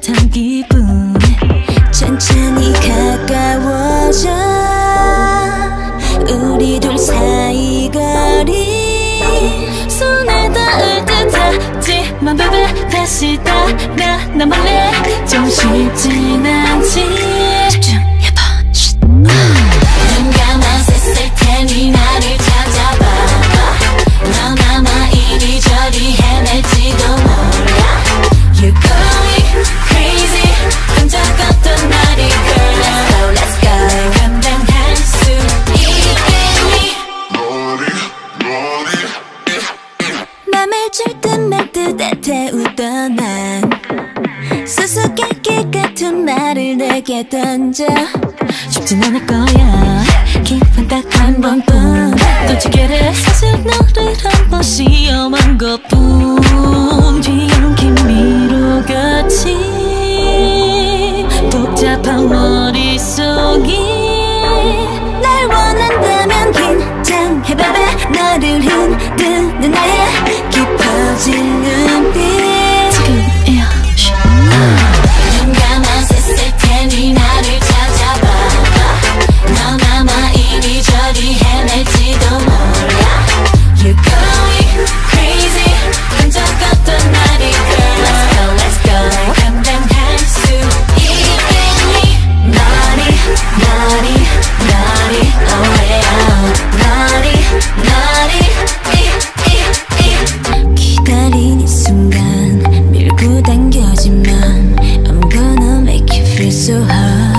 듯한 기분 천천히 가까워져 우리 둘 사이 거리 손에 닿을 듯하지만 baby 다시 다가 나 몰래 좀 쉽진 않지 집중해봐 눈 감아 셌을 테니 나를 찾아봐 넌 아마 이리저리 헤맬지도 몰라 You're going crazy 끈적었던 날이 girl Let's go let's go 감당할 수 있겠니 맘을 줄 듯 말 듯 애태우던 난 수수께끼 같은 말을 내게 던져 쉽진 않을 거야 기분 딱 한 번뿐 또 지게를 사실 너를 한 번 시험한 것뿐 뒤엉킨 미로같이 복잡한 머릿속이 날 원한다면 긴장해 baby 나를 흔드는 나의 깊어진 눈빛 지금이야 눈 감아 셌을 테니 나를 찾아봐 넌 아마 이리저리 헤맬지도 몰라 You're going crazy 끈적었던 날이 girl Let's go let's go 감당할 수 있겠니 Naughty naughty naughty oh yeah naughty 기다린 이 순간 밀고 당겨지만 I'm gonna make you feel so hard